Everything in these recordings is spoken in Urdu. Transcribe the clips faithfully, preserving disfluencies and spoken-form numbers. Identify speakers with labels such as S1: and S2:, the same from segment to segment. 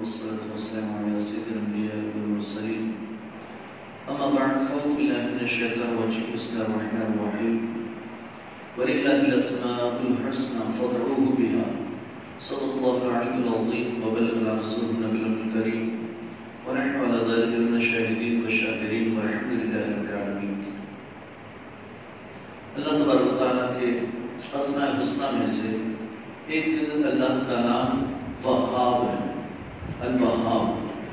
S1: والصلاة والسلام على سيد الأنبياء والمرسلين أما بعد فأعوذ بالله من الشيطان الرجيم بسم الله الرحمن الرحيم ولله الأسماء الحسنى فادعوه بها صدق الله العلي العظيم وبلغنا رسوله النبي الكريم ونحن على ذلك من الشاهدين والشاكرين والحمد لله رب العالمين. اللہ تبارک و تعالیٰ کے اسماء الحسنى میں سے ایک اللہ کا نام وہاب ہے. الوہاب،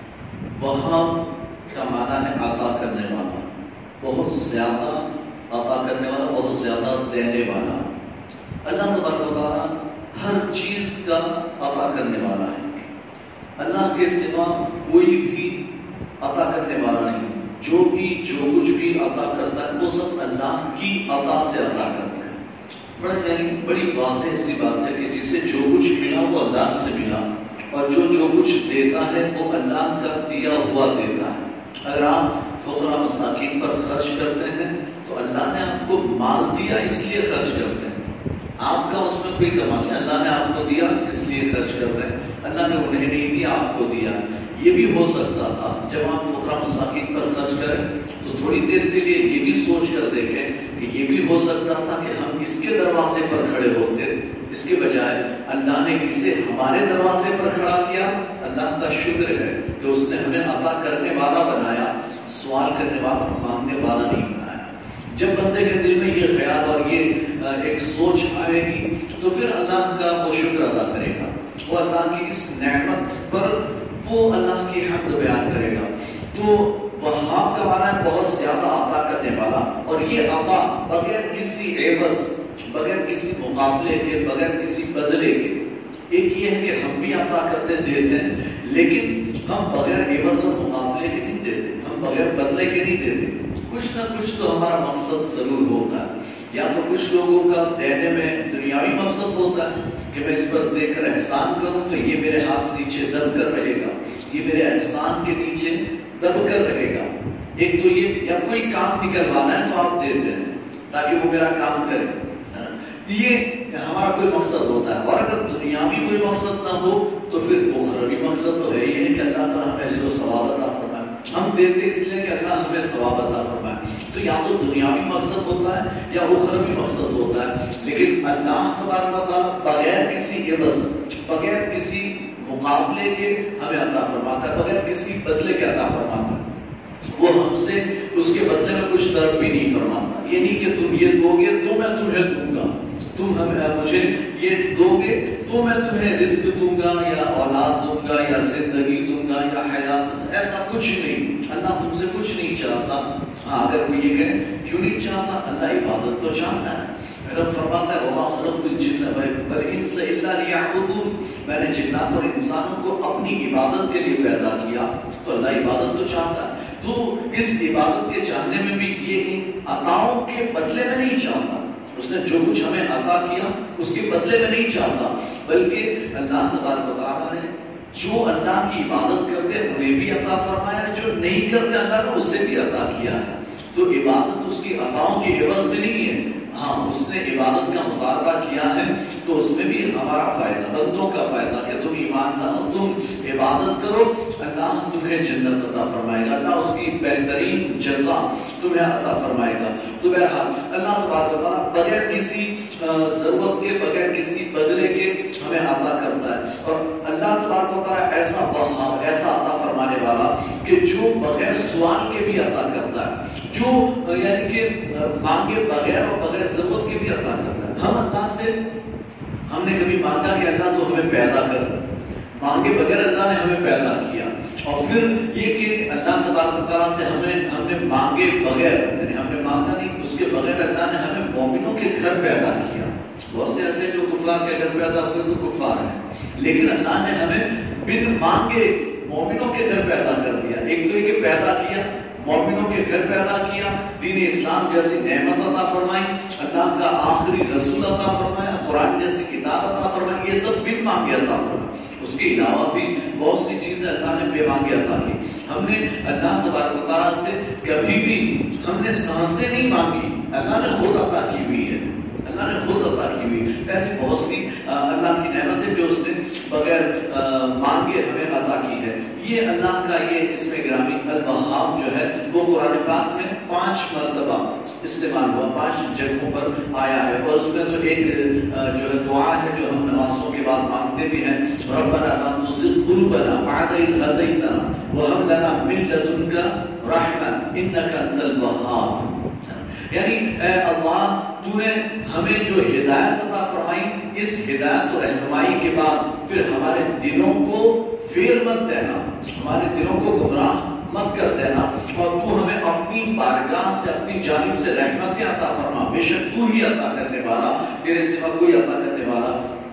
S1: وہاب کا معنی ہے عطا کرنے والا، بہت زیادہ عطا کرنے والا، بہت زیادہ دینے والا. اللہ تبارک و تعالیٰ ہر چیز کا عطا کرنے والا ہے. اللہ کے سوا کوئی بھی عطا کرنے والا نہیں. جو بھی جو کچھ بھی عطا کرتا ہے وہ سب اللہ کی عطا سے عطا کرتا ہے. بڑا یعنی بڑی واضح سی بات ہے کہ جسے جو کچھ ملا وہ اللہ سے ملا، اور جو جو کچھ دیتا ہے وہ اللہ کا دیا ہوا دیتا ہے. اگر آپ فقراء مساکین پر خرچ کرتے ہیں تو اللہ نے آپ کو مال دیا اس لیے خرچ کرتے ہیں، آپ کا اس میں کوئی کمال نہیں. اللہ نے آپ کو دیا اس لیے خرچ کر رہے ہیں، اللہ نے انہیں نہیں دیا آپ کو دیا. یہ بھی ہو سکتا تھا جب آپ فقراء مساکین پر خرچ کریں تو تھوڑی دیر کے لیے یہ بھی سوچ کر دیکھیں کہ یہ بھی ہو سکتا تھا کہ ہم اس کے دروازے پر کھڑے ہوتے، اس کے بجائے اللہ نے اسے ہمارے دروازے پر کھڑا کیا. اللہ کا شکر ہے کہ اس نے ہمیں عطا کرنے والا بنایا، سوال کرنے والا، مانگنے والا نہیں بنایا. جب بندے کے دل میں یہ خیال اور یہ ایک سوچ آئے گی تو پھر اللہ کا وہ شکر ادا کرے گا، وہ اللہ کی اس نعمت پر وہ اللہ کی حمد بیان کرے گا. تو وہاب کا معنی ہے بہت زیادہ عطا کرنے والا، اور یہ عطا بغیر کسی عوض، بغیر کسی مقابلے کے، بغیر کسی بدلے کے. ایک یہ ہے کہ ہم بھی عطا کرتے دیتے ہیں، لیکن ہم بغیر عوض اور مقابلے کے نہیں دیتے، ہم بغیر بدلے کے نہیں دیتے. کچھ نہ کچھ تو ہمارا مقصد ضرور ہوتا ہے. یا تو کچھ لوگوں کا دینے میں دنیاوی مقصد ہوتا ہے کہ میں اس پر دے کر احسان کروں تو یہ میرے ہاتھ نیچے دب کر رہے گا، یہ میرے احسان کے نیچے دب کر رہے گا. ایک تو یہ، یا کوئی کام نکلوانا ہے تو آپ دیتے ہیں تاکہ وہ میرا کام کرے، یہ ہمارا کوئی مقصد ہوتا ہے. اور اگر دنیاوی کوئی مقصد نہ ہو تو پھر اخروی مقصد تو ہے یہ کہ اللہ تعالیٰ ہمیں اجر و ثواب عطا فرمائے. ہم دیتے اس لیے کہ اللہ ہمیں ثواب عطا فرمائے. تو یا تو دنیاوی مقصد ہوتا ہے یا اخروی مقصد ہوتا ہے. لیکن اللہ تبارک و تعالیٰ بغیر کسی عوض، بغیر کسی مقابلے کے ہمیں عطا فرماتا ہے، بغیر کسی بدلے کے عطا فرماتا ہے. وہ ہم سے اس کے بدلے میں کچھ طلب بھی نہیں فرماتا. یہ نہیں کہ تم یہ دو گے تو میں تمہیں دوں گا، تم ہمیں مجھے یہ دو گے تو میں تمہیں رزق دوں گا یا اولاد دوں گا یا زندگی دوں گا یا حیات. ایسا کچھ نہیں. اللہ تم سے کچھ نہیں چاہتا. ہاں اگر کوئی یہ کہے کیوں نہیں چاہتا، اللہ عبادت تو چاہتا ہے. رب فرماتا ہے وَمَا خَلَقْتُ الْجِنَّ وَالْإِنسَ إِلَّا لِيَعْبُدُونِ، میں نے جنات اور انسانوں کو اپنی عبادت کے لیے پیدا کیا. تو اللہ عبادت تو چاہتا ہے. تو اس عبادت کے چاہنے میں بھی یہ ان عطاؤں کے بدلے میں نہیں چاہتا. اس نے جو کچھ ہمیں عطا کیا اس کے بدلے میں نہیں چاہتا، بلکہ اللہ تبارک و تعالیٰ نے جو اللہ کی عبادت کرتے انہیں بھی عطا فرمایا، جو نہیں کرتے اللہ نے اسے بھی عطا کیا ہے. تو عبادت اس کی عطاؤں کی عوض میں نہیں ہے. ہاں اس نے عبادت کا مطالبہ کیا ہے تو اس میں بھی ہمارا فائدہ، بندوں کا فائدہ کہ تم ایمان لاؤ، تم عبادت کرو، اللہ تمہیں جنت عطا فرمائے گا، اللہ اس کی بہترین جزا تمہیں عطا فرمائے گا. تو بہرحال اللہ تبارک و تعالیٰ بغیر کسی ضرورت کے، بغیر کسی بدلے کے ہمیں عطا کرتا ہے. اور اللہ تبارک و تعالیٰ ایسا وہاب، ایسا عطا فرمانے والا کہ جو بغیر سوال کے بھی عطا کرتا ہے، جو یعنی کہ مانگے بغیر اور بغیر ضرورت کے بھی عطا کرتا ہے. ہم اللہ سے، ہم نے کبھی مانگا کہ اللہ تو ہمیں پیدا کر، مانگے بغیر اللہ نے ہمیں پیدا کیا. اور پھر یہ کہ اللہ تبارک و تعالیٰ سے ہمیں ہم نے مانگے بغیر، یعنی ہم نے مانگا نہیں، اس کے بغیر اللہ نے ہمیں مومنوں کے گھر پیدا کیا. بہت سے ایسے جو کفار کے گھر پیدا ہوئے تو کفار ہیں، لیکن اللہ نے ہمیں بن مانگے مومنوں کے گھر پیدا کر دیا. ایک تو یہ کہ پیدا کیا، مومنوں کے گھر پیدا کیا، دین اسلام جیسی نعمت عطا فرمائی، اللہ کا آخری رسول عطا فرمایا، قرآن جیسی کتاب عطا فرمائی. یہ سب بن مانگے عطا فرمایا. اس کے علاوہ بھی بہت سی چیزیں اللہ نے بے مانگے عطا کی. ہم نے اللہ تبارک و تعالیٰ سے کبھی بھی ہم نے سانسیں نہیں مانگی، اللہ نے خود عطا کی ہوئی ہے. اللہ نے خود عطا کی ہوئی. ایسی بہت سی اللہ کی نعمتیں جو اس نے بغیر مانگے ہمیں عطا کی ہے. یہ اللہ کا یہ اسم گرامی الوہاب جو ہے وہ قرآن پاک میں پانچ مرتبہ استعمال ہوا, پانچ جگہوں پر آیا ہے. اور اس میں تو ایک جو ہے دعا ہے جو ہم نمازوں کے بعد مانگتے بھی ہیں, ربنا لا تزغ قلوبنا بعد إذ هديتنا وهب لنا من لدنك رحمة إنك أنت الوهاب. یعنی اے اللہ تو نے ہمیں جو ہدایت عطا فرمائی, اس ہدایت و رہنمائی کے بعد پھر ہمارے دلوں کو پھیر مت دینا, ہمارے دلوں کو گمراہ مت کر دینا, اور تو ہمیں اپنی بارگاہ سے اپنی جانب سے رحمتیں عطا فرما. بے شک تو ہی عطا کرنے والا, تیرے سوا کوئی عطا کرنے والا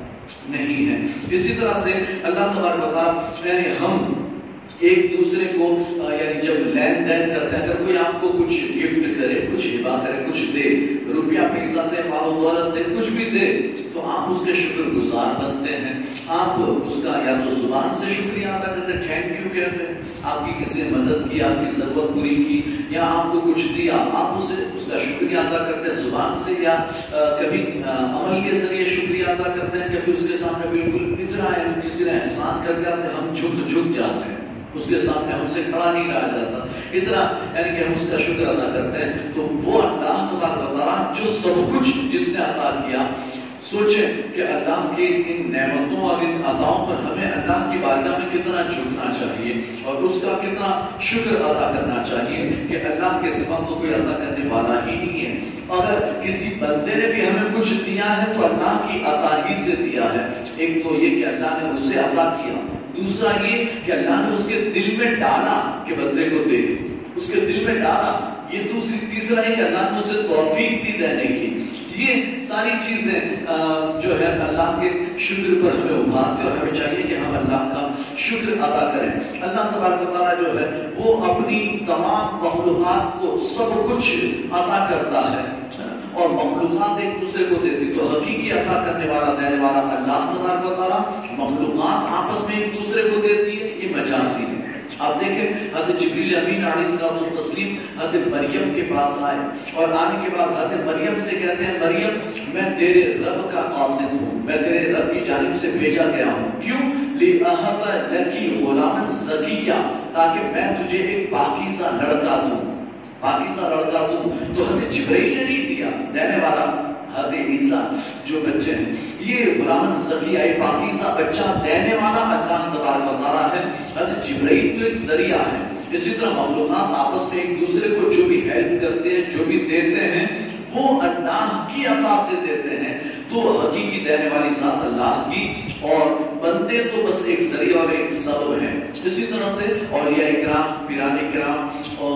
S1: نہیں ہے. اسی طرح سے اللہ تبارک و تعالیٰ یعنی ہم ایک دوسرے کو یعنی جب لین دین کرتے ہیں, اگر کوئی آپ کو کچھ گفٹ کرے, کچھ ہبا کرے, کچھ دے, روپیہ پیسہ دے, مال و دولت دے, کچھ بھی دے, تو آپ اس کے شکر گزار بنتے ہیں. آپ اس کا یا تو زبان سے شکریہ ادا کرتے ہیں, تھینک یو کہتے ہیں, آپ کی کسی نے مدد کی, آپ کی ضرورت پوری کی, یا آپ کو کچھ دیا, آپ اسے اس کا شکریہ ادا کرتے ہیں زبان سے, یا کبھی عمل کے ذریعے شکریہ ادا کرتے ہیں. کبھی اس کے سامنے بالکل اتنا ہے کسی نے احسان کر دیا تو ہم جھک جھک جاتے ہیں, اس کے سامنے ہم سے کھڑا نہیں رہا جاتا, اتنا یعنی کہ ہم اس کا شکر ادا کرتے ہیں. تو وہ اللہ تبارک و تعالیٰ جو سب کچھ جس نے عطا کیا, سوچیں کہ اللہ کی ان نعمتوں اور ان عطاؤں پر ہمیں اللہ کی بارگاہ میں کتنا جھکنا چاہیے اور اس کا کتنا شکر ادا کرنا چاہیے کہ اللہ کے سوا تو کوئی عطا کرنے والا ہی نہیں ہے. اگر کسی بندے نے بھی ہمیں کچھ دیا ہے تو اللہ کی عطا ہی سے دیا ہے. ایک تو یہ کہ اللہ نے اسے عطا کیا, دوسرا یہ کہ اللہ نے اس کے دل میں ڈالا کہ بندے کو دے, اس کے دل میں ڈالا. یہ دوسری تیسرا ہے کہ اللہ نے اسے توفیق دی دینے کی. یہ ساری چیزیں جو ہے اللہ کے شکر پر ہمیں ابھارتے, اور ہمیں چاہیے کہ ہم اللہ کا شکر ادا کریں. اللہ تبارک و تعالیٰ جو ہے وہ اپنی تمام مخلوقات کو سب کچھ عطا کرتا ہے, اور مخلوقات ایک دوسرے کو دیتی. تو حقیقی عطا کرنے والا دینے والا اللہ تبارک و تعالیٰ, مخلوقات آپس میں ایک دوسرے کو دیتی ہے, یہ مجازی ہے. آپ دیکھیں حضرت جبریل امین علیہ الصلوۃ والتسلیم حضرت مریم کے پاس آئے, اور آنے کے بعد حضرت مریم سے کہتے ہیں, مریم میں تیرے رب کا قاصد ہوں, میں تیرے رب کی جانب سے بھیجا گیا ہوں. کیوں؟ لِأَهَبَ لَكِ غُلَامًا زَكِيًّا, تاکہ میں تجھے ایک پاکیزہ لڑکا دوں, پاکیزہ لڑکا دوں. تو حضرت جبرائیل نے نہیں دیا, دینے والا حضرت عیسیٰ جو بچے ہیں, یہ غلام زکیہ پاکیزہ بچہ دینے والا اللہ تبارک و تعالیٰ ہے. حضرت جبرائیل تو ایک ذریعہ ہے. اسی طرح مخلوقات آپس میں ایک دوسرے کو جو بھی ہیلپ کرتے ہیں, جو بھی دیتے ہیں, وہ اللہ کی عطا سے دیتے ہیں. تو حقیقی دینے والی ذات اللہ کی, اور بندے تو بس ایک ذریعہ اور ایک سبب ہیں. اسی طرح سے اولیاء اکرام, پیران اکرام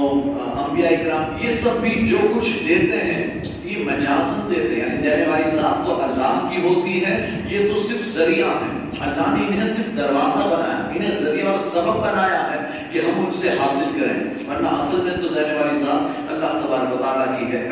S1: اور انبیاء اکرام, یہ سب بھی جو کچھ دیتے ہیں یہ مجازن دیتے ہیں, یعنی دینے والی ذات تو اللہ کی ہوتی ہے, یہ تو صرف ذریعہ ہے. اللہ نے انہیں صرف دروازہ بنایا, انہیں ذریعہ اور سبب بنایا ہے کہ ہم ان سے حاصل کریں, ورنہ اصل میں تو دینے والی ذات اللہ تبارک و تعالیٰ کی ہے.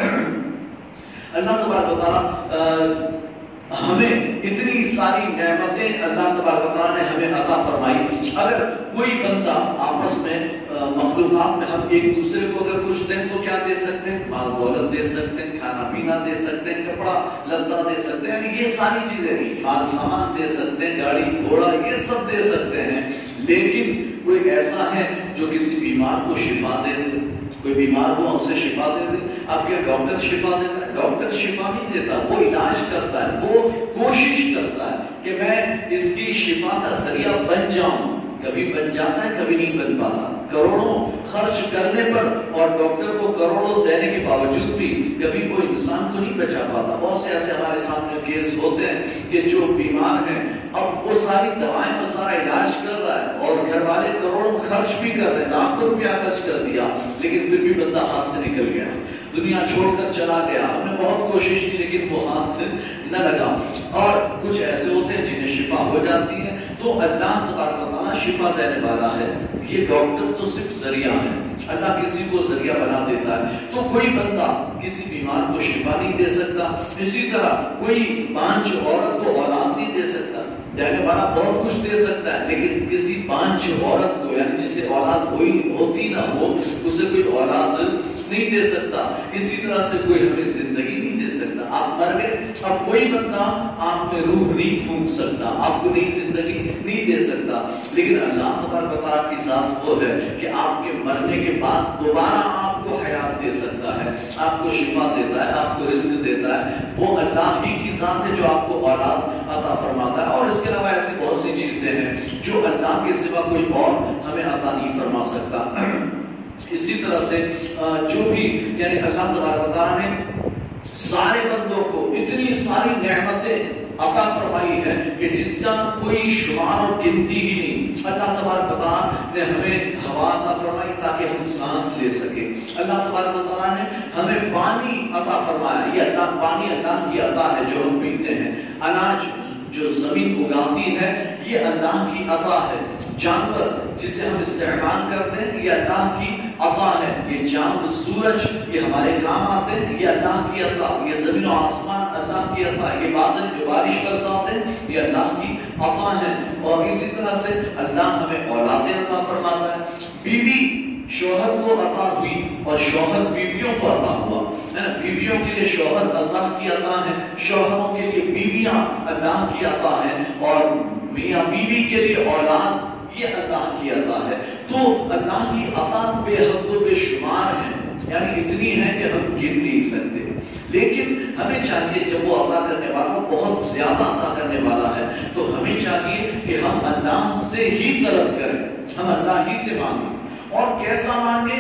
S1: اللہ تبارک و تعالیٰ ہمیں اتنی ساری نعمتیں اللہ تبارک و تعالیٰ نے ہمیں عطا فرمائی. اگر کوئی بندہ آپس میں مخلوقات میں ہم ایک دوسرے کو اگر کچھ دیں تو کیا دے سکتے ہیں؟ مال دولت دے سکتے ہیں, کھانا پینا دے سکتے ہیں, کپڑا لتا دے سکتے ہیں, یعنی یہ ساری چیزیں, مال سامان دے سکتے ہیں, گاڑی گھوڑا, یہ سب دے سکتے ہیں. لیکن کوئی ایسا ہے جو کسی بیمار کو شفا دے دے, کوئی بیمار ہوا اسے شفا دے دے. آپ کے ڈاکٹر شفا دیتا ہے؟ ڈاکٹر شفا نہیں دیتا, وہ علاج کرتا ہے, وہ کوشش کرتا ہے کہ میں اس کی شفا کا ذریعہ بن جاؤں. کبھی بن جاتا ہے, کبھی نہیں بن پاتا. کروڑوں خرچ کرنے پر اور ڈاکٹر کو کروڑوں دینے کے باوجود بھی کبھی کوئی انسان کو نہیں بچا پاتا. بہت سے ایسے ہمارے سامنے کیس ہوتے ہیں کہ جو بیمار ہیں, اب وہ ساری دوائیں اور سارا علاج کر رہا ہے, اور گھر والے کروڑوں خرچ بھی کر رہے ہیں, لاکھوں روپیہ خرچ کر دیا, لیکن پھر بھی بندہ ہاتھ سے نکل گیا, دنیا چھوڑ کر چلا گیا. ہم نے بہت کوشش کی لیکن وہ ہاتھ سے نہ لگا. اور کچھ ایسے ہوتے ہیں جنہیں شفا ہو جاتی ہے. تو اللہ تبارک و تعالیٰ شفا دینے والا ہے, یہ ڈاکٹر تو صرف ذریعہ ہے. اللہ کسی کو ذریعہ بنا دیتا ہے. تو کوئی بندہ کسی بیمار کو شفا نہیں دے سکتا, اسی طرح کوئی بانجھ عورت کو اولاد نہیں دے سکتا. دینے والا بہت کچھ دے سکتا ہے، لیکن کسی پانچ عورت کو یعنی جسے اولاد ہوئی ہوتی نہ ہو اسے کوئی اولاد نہیں دے سکتا. اسی طرح سے کوئی ہمیں زندگی نہیں دے سکتا. آپ مر گئے، اب کوئی بندہ آپ میں روح نہیں پھونک سکتا، آپ کو نئی زندگی نہیں دے سکتا. لیکن اللہ تبارک و تعالیٰ کی ذات وہ ہے کہ آپ کے مرنے کے بعد دوبارہ آپ کو حیات دے سکتا ہے، آپ کو شفا دیتا ہے، آپ کو رزق دیتا ہے. وہ اللہ ہی کی ذات ہے جو آپ کو اولاد عطا فرماتا ہے. اور اس کے علاوہ ایسی بہت سی چیزیں ہیں جو اللہ کے سوا کوئی اور ہمیں عطا نہیں فرما سکتا. اسی طرح سے جو بھی یعنی اللہ تبارک و تعالیٰ نے سارے بندوں کو اتنی ساری نعمتیں عطا فرمائی ہے کہ جس کا کوئی شمار اور گنتی ہی نہیں. اللہ تبارک و تعالیٰ نے ہمیں ہوا عطا فرمائی تاکہ ہم سانس لے سکیں. اللہ تبارک و تعالیٰ نے ہمیں پانی عطا فرمایا. یہ اللہ پانی اللہ کی عطا ہے جو ہم پیتے ہیں. اناج جو زمین اگاتی ہے یہ اللہ کی عطا ہے. جانور جسے ہم استعمال کرتے ہیں یہ اللہ کی عطا ہے. یہ چاند سورج یہ ہمارے کام آتے ہیں، یہ اللہ کی عطا. یہ زمین و آسمان اللہ کی عطا. یہ بادل جو بارش برساتے ہیں یہ اللہ کی عطا ہے. اور اسی طرح سے اللہ ہمیں اولادیں عطا فرماتا ہے. بیوی شوہر کو عطا ہوئی اور شوہر بیویوں کو عطا ہوا ہے نا. بیویوں کے لیے شوہر اللہ کی عطا ہے، شوہروں کے لیے بیویاں اللہ کی عطا ہے، اور میاں بیوی کے لیے اولاد یہ اللہ کی عطا ہے. تو اللہ کی عطا بے حد و بے شمار ہے، یعنی اتنی ہے کہ ہم گن نہیں سکتے. لیکن ہمیں چاہیے جب وہ عطا کرنے والا بہت زیادہ عطا کرنے والا ہے تو ہمیں چاہیے کہ ہم اللہ سے ہی طلب کریں، ہم اللہ ہی سے مانگیں. اور کیسا مانگے؟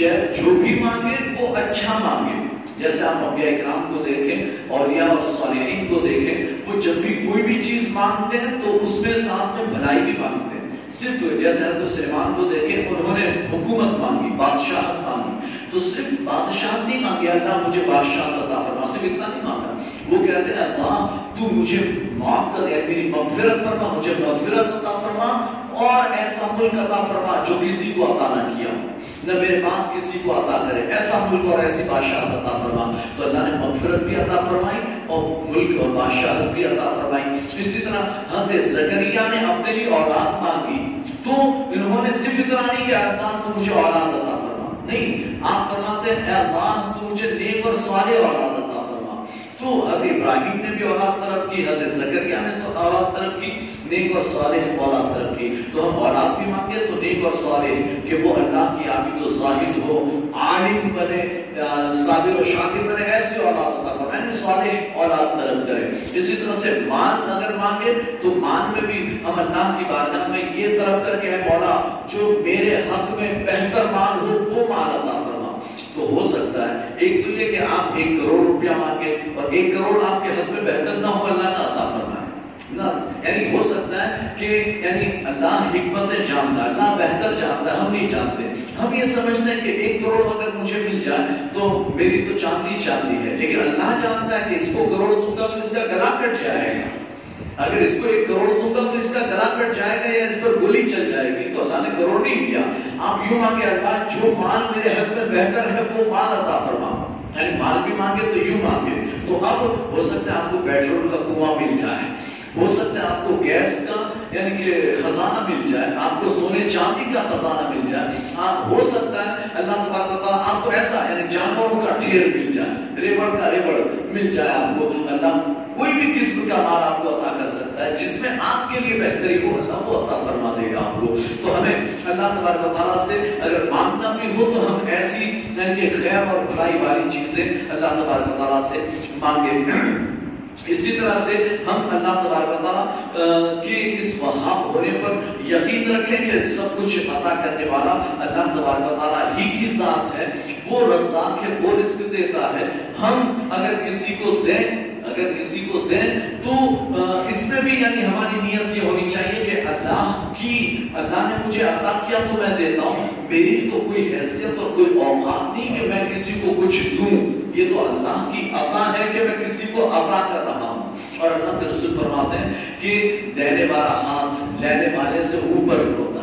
S1: جو بھی مانگے وہ اچھا مانگے. جیسے آپ انبیاء کرام کو دیکھیں، اولیاء اور صالحین کو دیکھیں، وہ جب بھی کوئی بھی چیز مانگتے ہیں تو اس میں ساتھ میں بھلائی بھی مانگتے ہیں. صرف جیسے حضرت سلیمان کو دیکھیں، انہوں نے حکومت مانگی، بادشاہت مانگی، تو صرف بادشاہت نہیں مانگی اللہ مجھے بادشاہت عطا فرما، صرف اتنا نہیں مانگا. وہ کہتے ہیں اللہ تو مجھے معاف کر دے، میری مغفرت فرما، مجھے مغفرت عطا فرما اور ایسا ملک عطا فرما جو کسی کو عطا نہ کیا، نہ میرے بعد کسی کو عطا کرے، ایسا ملک اور ایسی بادشاہت عطا فرما. تو اللہ نے مغفرت بھی عطا فرمائی اور ملک اور بادشاہت بھی عطا فرمائی. اسی طرح حضرت زکریا نے اپنے لیے اولاد مانگی تو انہوں نے صرف اتنا نہیں کہ اللہ تو مجھے اولاد عطا فرما، نہیں، آپ فرماتے ہیں اے اللہ تو مجھے نیک اور صالح اولاد عطا فرما. تو حضرت ابراہیم نے بھی اولاد طلب کی، حضرت زکریا نے تو اولاد طلب کی، نیک اور صالح اولاد طلب کی. تو ہم اولاد بھی مانگے تو نیک اور صالح کہ وہ اللہ کی عابد و زاہد ہو، عالم بنے، صابر و شاکر بنے، ایسی اولاد عطا فرمائے، یعنی صالح اولاد طلب کرے. اسی طرح سے مال اگر مانگے تو مال میں بھی ہم اللہ کی بارگاہ میں یہ طلب کر کے اے مولا جو میرے حق میں بہتر مال ہو وہ مال عطا فرما. تو ہو سکتا ہے ایک تو یہ کہ آپ ایک کروڑ روپیہ مانگے اور ایک کروڑ آپ کے حق میں بہتر نہ ہو، اللہ نہ عطا فرمائے نا. یعنی ہو سکتا ہے کہ یعنی اللہ حکمتیں جانتا ہے، اللہ بہتر جانتا ہے، ہم نہیں جانتے. ہم یہ سمجھتے ہیں کہ ایک کروڑ اگر مجھے مل جائے تو میری تو چاندی چاندی ہے، لیکن اللہ جانتا ہے کہ اس کو کروڑ دوں گا تو اس کا گلا کٹ جائے گا. اگر اس کو ایک کروڑ دوں گا تو اس کا گلا کٹ جائے گا یا اس پر گولی چل جائے گی. تو اللہ نے کروڑ نہیں دیا. آپ یوں مانگے اللہ جو مال میرے حق میں بہتر ہے وہ مال عطا فرما، یعنی مال بھی مانگے تو یوں مانگے. تو اب ہو سکتا ہے آپ کو پیٹرول کا کنواں مل جائے، ہو سکتا ہے آپ کو گیس کا یعنی کہ خزانہ مل جائے، آپ کو سونے چاندی کا خزانہ مل جائے. آپ ہو سکتا ہے اللہ تبارک و تعالیٰ آپ کو ایسا یعنی جانوروں کا ڈھیر مل جائے، ریوڑ کا ریوڑ مل جائے آپ کو. اللہ کوئی بھی قسم کا مال آپ کو عطا کر سکتا ہے، جس میں آپ کے لیے بہتری ہو اللہ وہ عطا فرما دے گا آپ کو. تو ہمیں اللہ تبارک و تعالیٰ سے اگر مانگنا بھی ہو تو ہم ایسی یعنی خیر اور بھلائی والی چیزیں اللہ تبارک و تعالیٰ سے مانگے. اسی طرح سے ہم اللہ تبارک و تعالیٰ کے اس وہاب ہونے پر یقین رکھیں کہ سب کچھ عطا کرنے والا اللہ تبارک و تعالیٰ ہی کی ذات ہے. وہ رزاق ہے، وہ رزق دیتا ہے. ہم اگر کسی کو دیں اگر کسی کو دیں تو اس میں بھی یعنی ہماری نیت یہ ہونی چاہیے کہ اللہ کی اللہ نے مجھے عطا کیا تو میں دیتا ہوں. میری تو کوئی حیثیت اور کوئی اوقات نہیں کہ میں کسی کو کچھ دوں، یہ تو اللہ کی عطا ہے کہ میں کسی کو عطا کر رہا ہوں. اور اللہ کے رسول فرماتے ہیں کہ دینے والا ہاتھ لینے والے سے اوپر ہوتا ہے.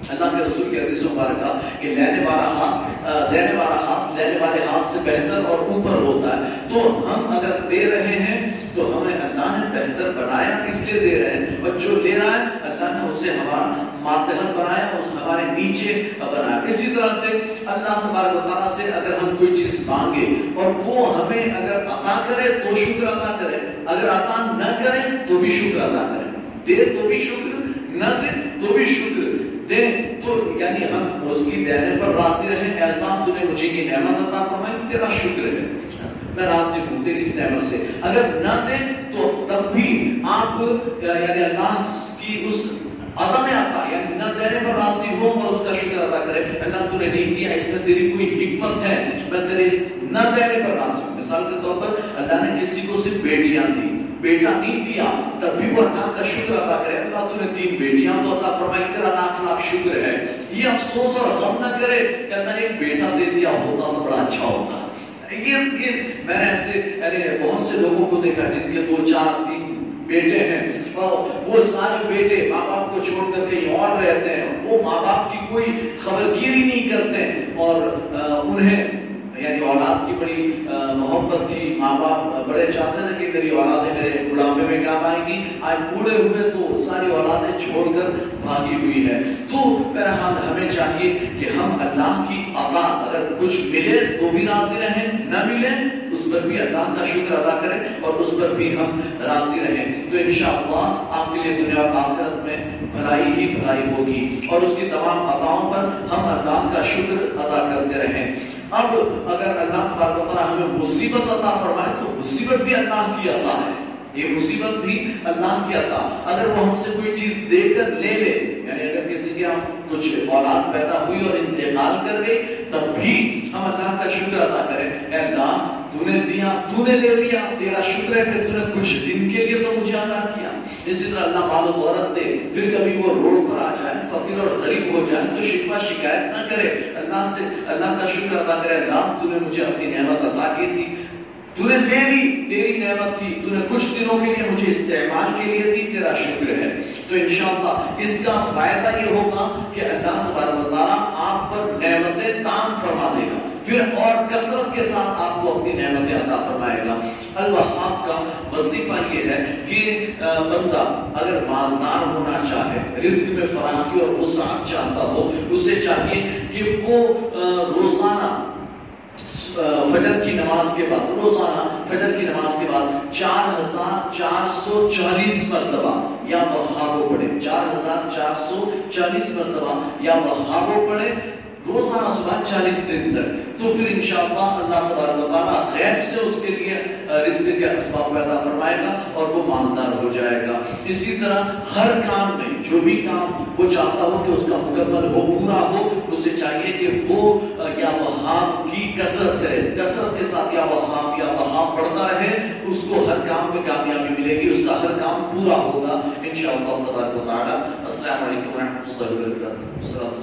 S1: اللہ کے رسول کی حدیث مبارکہ کہ لینے والا ہاتھ دینے والا ہاتھ لینے والے ہاتھ سے بہتر اور اوپر ہوتا ہے. تو ہم اگر دے رہے ہیں تو ہمیں اللہ نے بہتر بنایا اس لیے دے رہے ہیں, اور جو لے رہا ہے اللہ نے اسے ہمارا ماتحت بنایا, اس ہمارے نیچے بنایا. اسی طرح سے اللہ تبارک و تعالیٰ سے اگر ہم کوئی چیز مانگے اور وہ ہمیں اگر عطا کرے تو شکر ادا کریں, اگر عطا نہ کریں تو بھی شکر ادا کریں. دے تو بھی شکر, نہ دے تو بھی شکر. دے تو یعنی ہم اس کی دینے پر راضی رہیں. اے اللہ تو نے مجھے یہ نعمت عطا فرمائی, تیرا شکر ہے, میں راضی ہوں تیری اس نعمت سے. اگر نہ دیں تو تب بھی آپ یعنی اللہ کی اس عدم عطا یعنی نہ دینے پر راضی ہو اور اس کا شکر ادا کرے. اللہ تو نے نہیں دیا, اس میں تیری کوئی حکمت ہے, میں تیرے اس نہ دینے پر راضی ہوں. مثال کے طور پر اللہ نے کسی کو صرف بیٹیاں دی, بیٹا نہیں دیا, تب بھی وہ اللہ کا شکر ادا کرے. اللہ تو نے تین بیٹیاں تو عطا فرمائی, تیرا لاکھ لاکھ شکر ہے. یہ افسوس اور غم نہ کرے کہ اللہ نے ایک بیٹا دے دیا ہوتا تو بڑا اچھا ہوتا. یہ یہ میں نے ایسے یعنی بہت سے لوگوں کو دیکھا جن کے دو چار تین بیٹے ہیں اور وہ سارے بیٹے ماں باپ کو چھوڑ کر کہیں اور رہتے ہیں, وہ ماں باپ کی کوئی خبرگیری نہیں کرتے, اور انہیں یعنی اولاد کی بڑی محبت تھی. ماں باپ بڑے چاہتے تھے کہ میری اولادیں میرے بڑھاپے میں کام آئیں گی. آج بوڑھے ہوئے تو ساری اولادیں چھوڑ کر بھاگی ہوئی ہے. تو بہرحال ہمیں چاہیے کہ ہم اللہ کی عطا اگر کچھ ملے تو بھی راضی رہیں, نہ ملے اس پر بھی اللہ کا شکر ادا کریں اور اس پر بھی ہم راضی رہیں. تو انشاءاللہ آپ کے لیے دنیا اور آخرت میں بھلائی ہی بھلائی ہوگی, اور اس کی تمام عطاؤں پر ہم اللہ کا شکر ادا کرتے رہیں. اب اگر اللہ تبارک و تعالیٰ ہمیں مصیبت عطا فرمائے تو مصیبت بھی اللہ کی عطا ہے. یہ مصیبت بھی اللہ کی عطا. اگر وہ ہم سے کوئی چیز دے کر لے لے, یعنی اگر کسی کے ہم کچھ اولاد پیدا ہوئی اور انتقال کر گئی, تب بھی ہم اللہ کا شکر ادا کریں. اے اللہ تو نے دیا, تو نے لے لیا, تیرا شکر ہے کہ تو نے کچھ دن کے لیے تو مجھے عطا کیا. اسی طرح اللہ مال و دولت دے, پھر کبھی وہ روڈ پر آ جائے, فقیر اور غریب ہو جائے تو شکوہ شکایت نہ کرے, اللہ سے اللہ کا شکر ادا کرے. اللہ تو نے مجھے اپنی نعمت عطا کی تھی, تو نے لے لی, تیری نعمت تھی, تو نے کچھ دنوں کے لیے مجھے استعمال کے لیے دی, تیرا شکر ہے. تو انشاءاللہ اس کا فائدہ یہ ہوگا کہ اللہ تبارک و تعالیٰ آپ پر نعمتیں تام فرما دے گا, پھر اور کثرت کے ساتھ آپ کو اپنی نعمتیں عطا فرمائے گا. الوہاب کا وظیفہ یہ ہے کہ بندہ اگر مالدار ہونا چاہے, رزق میں فراخی اور وسعت چاہتا ہو, اسے چاہیے کہ وہ روزانہ فجر کی نماز کے بعد روزانہ فجر کی نماز کے بعد چار ہزار چار سو چالیس مرتبہ یا وہابو پڑھے, چار ہزار چار سو چالیس مرتبہ یا وہابو پڑھے روزانہ صبح چالیس دن تک. تو پھر انشاءاللہ اللہ تبارک و تعالیٰ غیب سے اس کے لیے رزق کے اسباب پیدا فرمائے گا اور وہ مالدار ہو جائے گا. اسی طرح ہر کام میں جو بھی کام وہ چاہتا ہو کہ اس کا مکمل ہو, پورا ہو, اسے چاہیے کہ وہ یا وہاب کی کثرت کرے, کثرت کے ساتھ یا وہاب یا وہاب پڑھتا رہے, اس کو ہر کام میں کامیابی ملے گی, اس کا ہر کام پورا ہوگا انشاءاللہ تبارک و تعالیٰ. السلام علیکم ورحمۃ اللہ وبرکاتہ.